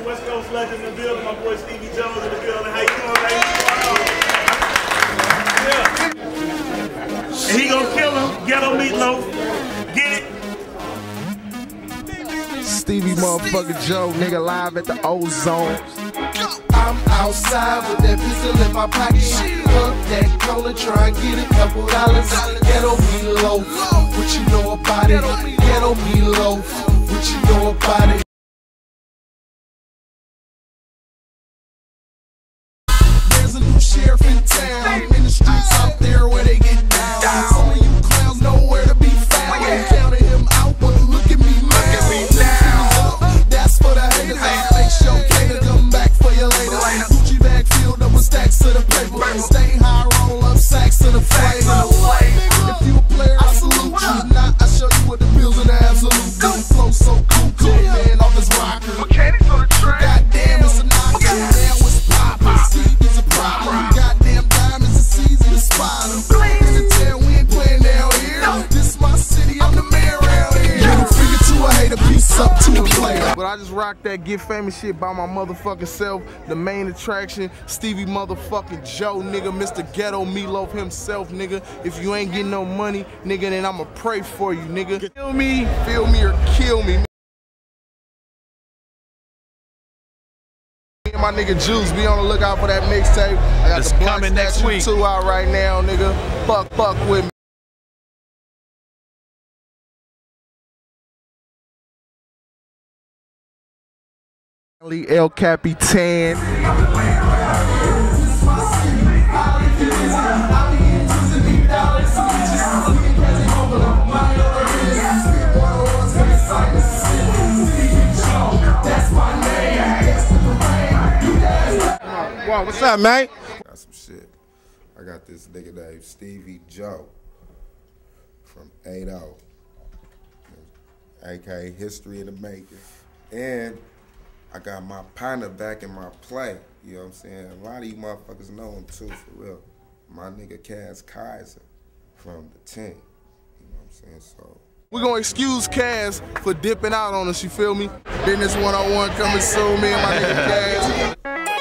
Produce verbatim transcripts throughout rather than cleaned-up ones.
West Coast legend in the building. My boy Stevie Jones in the building. How you doing, man? Yeah. And he gonna kill him. Ghetto Meatloaf. Get it? Stevie motherfucking Joe, nigga, live at the Ozone. I'm outside with that pistol in my pocket. Fuck that cola, try and get a couple dollars. Ghetto Meatloaf, what you know about it? Ghetto Meatloaf, what you know about it? There's a new sheriff in town, in the streets out there where they get down. Some of you clowns know where to be found. Counted him out, but look at me now. That's for the haters. Make sure Kato come back for you later. Gucci bag filled up with stacks of the paper. Stay high, roll up sacks of the flavor. If you a player, I salute you. If not, I show you what the bills in the absolute do. Flow so cool, cool, man, off his rocker. Goddamn, it's a knocker. Now it's poppin'. Stevie's a problem. Goddamn diamonds, it's easy to spot 'em. In the town, we ain't playing down here. This my city, I'm the mayor around here. Middle finger to a hater, peace up to a player. But I just rock that Get Famous shit by my motherfucking self. The main attraction, Stevie motherfucking Joe, nigga, Mister Ghetto Meatloaf himself, nigga. If you ain't getting no money, nigga, then I'ma pray for you, nigga. Feel me, feel me or kill me. Me and my nigga Juice, be on the lookout for that mixtape. I got It's the Block coming next Statue week. two out right now, nigga. Fuck, fuck with me. El Capitan. Wow, what's up, man? Got some shit. I got this nigga named Stevie Joe from eight oh, aka History in the Making. And I got my partner back in my play, you know what I'm saying? A lot of you motherfuckers know him too, for real. My nigga Kaz Kaiser from the team, you know what I'm saying? So We're gonna excuse Kaz for dipping out on us, you feel me? Business one oh one coming soon, me and my nigga Kaz.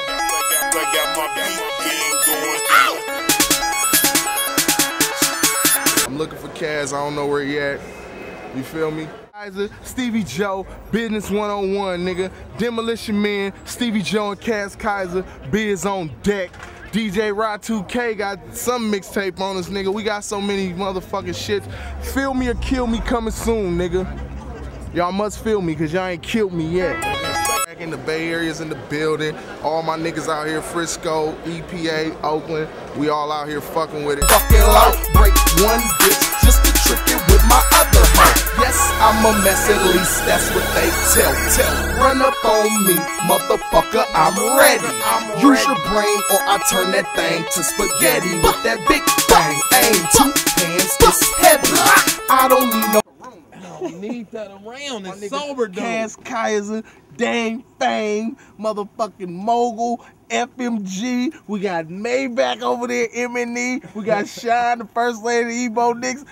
I'm looking for Kaz, I don't know where he at. You feel me? Stevie Joe, Business one oh one, nigga. Demolition Man, Stevie Joe and Kaz Kaiser, biz on deck. D J Rod two K got some mixtape on us, nigga. We got so many motherfucking shits. Feel me or kill me coming soon, nigga. Y'all must feel me, cause y'all ain't killed me yet. Back in the Bay Area's in the building. All my niggas out here, Frisco, E P A, Oakland. We all out here fucking with it. Fucking loud, break one bitch just to trick it with my other hand. Yes, I'm a mess, at least that's what they tell. Tell, run up on me, motherfucker, I'm ready. I'm Use ready. your brain or I turn that thing to spaghetti with that big bang. Aim two hands, it's heavy. I don't need no. I don't need that around. It's sober, though. Kaz Kaiser, Dame Fame, motherfucking Mogul, F M G. We got Maybach over there, M and E. We got Shine, the First Lady, Ebo Nix.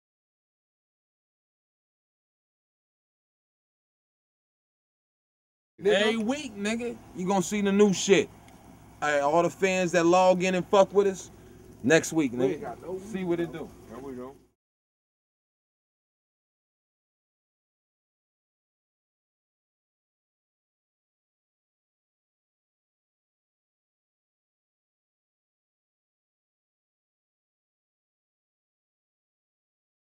Every week, nigga, you gonna see the new shit. Hey, all the fans that log in and fuck with us, next week, nigga. See what it do. There we go.